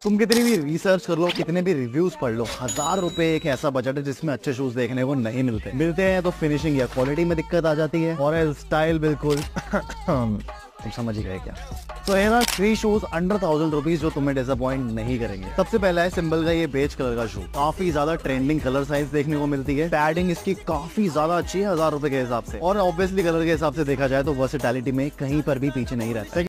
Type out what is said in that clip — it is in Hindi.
तुम कितनी भी रिसर्च कर लो, कितने भी रिव्यूज पढ़ लो, 1000 रुपए एक ऐसा बजट है जिसमें अच्छे शूज देखने को नहीं मिलते हैं तो फिनिशिंग या क्वालिटी में दिक्कत आ जाती है, और स्टाइल बिल्कुल तुम समझ ही गए क्या। तो है ना 3 शूज अंडर 1000 रुपीज जो तुम्हें डिसअपॉइंट नहीं करेंगे। सबसे पहला है सिंबल का ये बेज कलर का शू, काफी ज्यादा ट्रेंडिंग कलर साइज देखने को मिलती है। पैडिंग इसकी काफी ज्यादा अच्छी है 1000 रुपए के हिसाब से, और ऑब्वियसली कलर के हिसाब से देखा जाए तो वर्सेटैलिटी में कहीं पर भी पीछे नहीं रहता है।